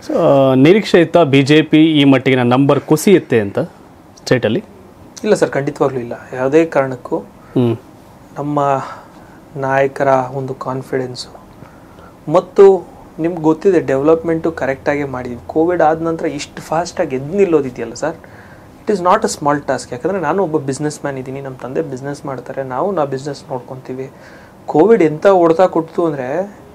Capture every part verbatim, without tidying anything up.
ನಿರೀಕ್ಷೆ ಇತ್ತಾ B J P ಈ ಮಟ್ಟಿಗಿನ ನಂಬರ್ ಕುಸಿಯುತ್ತೆ ಅಂತ ಸ್ಟೇಟಲ್ಲಿ? ಇಲ್ಲ ಸರ್, ಖಂಡಿತವಾಗ್ಲೂ ಇಲ್ಲ. ಯಾವುದೇ ಕಾರಣಕ್ಕೂ ನಮ್ಮ ನಾಯಕರ ಒಂದು ಕಾನ್ಫಿಡೆನ್ಸು ಮತ್ತು ನಿಮ್ಗೆ ಗೊತ್ತಿದೆ ಡೆವಲಪ್ಮೆಂಟು ಕರೆಕ್ಟಾಗಿ ಮಾಡಿದ್ವಿ. ಕೋವಿಡ್ ಆದ ನಂತರ ಇಷ್ಟು ಫಾಸ್ಟಾಗಿ ಎದ್ದು ನಿಲ್ಲೋದಿದೆಯಲ್ಲ sir, it is not a small task. ಯಾಕಂದರೆ ನಾನು ಒಬ್ಬ ಬಿಸ್ನೆಸ್ ಮ್ಯಾನ್ ಇದ್ದೀನಿ, ನಮ್ಮ ತಂದೆ ಬಿಸ್ನೆಸ್ ಮಾಡ್ತಾರೆ, ನಾವು ನಾವು ಬಿಸ್ನೆಸ್ ನೋಡ್ಕೊತೀವಿ. ಕೋವಿಡ್ ಎಂಥ ಹೊಡೆತ ಕೊಡ್ತು ಅಂದರೆ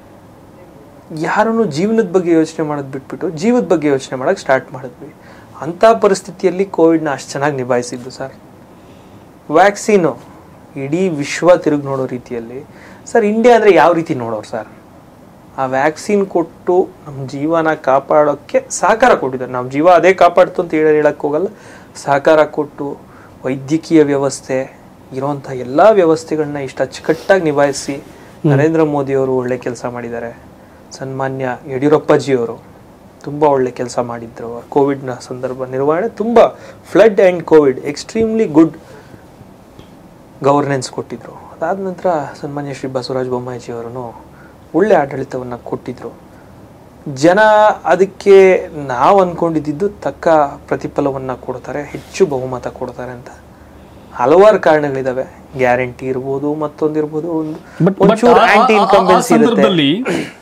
ಯಾರೂ ಜೀವನದ ಬಗ್ಗೆ ಯೋಚನೆ ಮಾಡೋದು ಬಿಟ್ಬಿಟ್ಟು ಜೀವದ ಬಗ್ಗೆ ಯೋಚನೆ ಮಾಡೋಕ್ಕೆ ಸ್ಟಾರ್ಟ್ ಮಾಡಿದ್ವಿ. ಅಂಥ ಪರಿಸ್ಥಿತಿಯಲ್ಲಿ ಕೋವಿಡ್ನ ಅಷ್ಟು ಚೆನ್ನಾಗಿ ನಿಭಾಯಿಸಿದ್ದು ಸರ್. ವ್ಯಾಕ್ಸಿನು ಇಡೀ ವಿಶ್ವ ತಿರುಗಿ ನೋಡೋ ರೀತಿಯಲ್ಲಿ ಸರ್, ಇಂಡಿಯಾ ಅಂದರೆ ಯಾವ ರೀತಿ ನೋಡೋರು ಸರ್? ಆ ವ್ಯಾಕ್ಸಿನ್ ಕೊಟ್ಟು ನಮ್ಮ ಜೀವನ ಕಾಪಾಡೋಕ್ಕೆ ಸಹಕಾರ ಕೊಟ್ಟಿದ್ದಾರೆ. ನಮ್ಮ ಜೀವ ಅದೇ ಕಾಪಾಡ್ತು ಅಂತ ಹೇಳಿ ಹೇಳಕ್ಕೆ ಹೋಗಲ್ಲ. ಸಹಕಾರ ಕೊಟ್ಟು ವೈದ್ಯಕೀಯ ವ್ಯವಸ್ಥೆ ಇರೋವಂಥ ಎಲ್ಲ ವ್ಯವಸ್ಥೆಗಳನ್ನ ಇಷ್ಟು ಅಚ್ಚುಕಟ್ಟಾಗಿ ನಿಭಾಯಿಸಿ ನರೇಂದ್ರ ಮೋದಿಯವರು ಒಳ್ಳೆ ಕೆಲಸ ಮಾಡಿದ್ದಾರೆ. ಸನ್ಮಾನ್ಯ ಯಡಿಯೂರಪ್ಪಜಿಯವರು ತುಂಬ ಒಳ್ಳೆ ಕೆಲಸ ಮಾಡಿದ್ರು. ಕೋವಿಡ್ನ ಸಂದರ್ಭ ನಿರ್ವಹಣೆ ತುಂಬ flood and Covid extremely good governance ಕೊಟ್ಟಿದ್ರು. ಅದಾದ ನಂತರ ಸನ್ಮಾನ್ಯ ಶ್ರೀ ಬಸವರಾಜ ಬೊಮ್ಮಾಯಿಜಿಯವರೂ ಒಳ್ಳೆ ಆಡಳಿತವನ್ನು ಕೊಟ್ಟಿದ್ರು. ಜನ ಅದಕ್ಕೆ ನಾವು ಅಂದ್ಕೊಂಡಿದ್ದು ತಕ್ಕ ಪ್ರತಿಫಲವನ್ನು ಕೊಡ್ತಾರೆ, ಹೆಚ್ಚು ಬಹುಮತ ಕೊಡ್ತಾರೆ ಅಂತ ಹಲವಾರು ಕಾರಣಗಳಿದಾವೆ. ಗ್ಯಾರಂಟಿ ಇರ್ಬೋದು, ಮತ್ತೊಂದಿರ್ಬೋದು, ಒಂದು ಆಂಟಿ ಇನ್ಕಂಬೆನ್ಸಿ ಇರುತ್ತೆ.